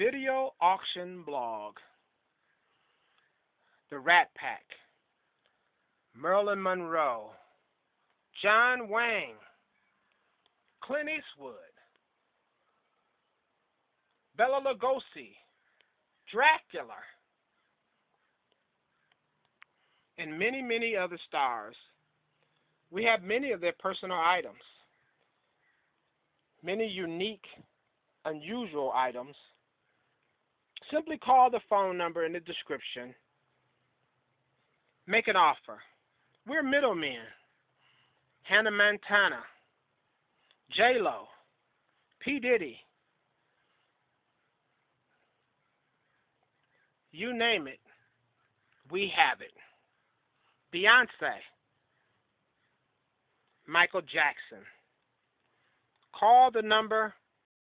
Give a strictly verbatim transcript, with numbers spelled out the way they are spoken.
Video auction blog. The Rat Pack. Marilyn Monroe. John Wayne. Clint Eastwood. Bela Lugosi. Dracula. And many, many other stars. We have many of their personal items. Many unique, unusual items. Simply call the phone number in the description. Make an offer. We're middlemen. Hannah Montana, J-Lo, P. Diddy. You name it, we have it. Beyonce, Michael Jackson. Call the number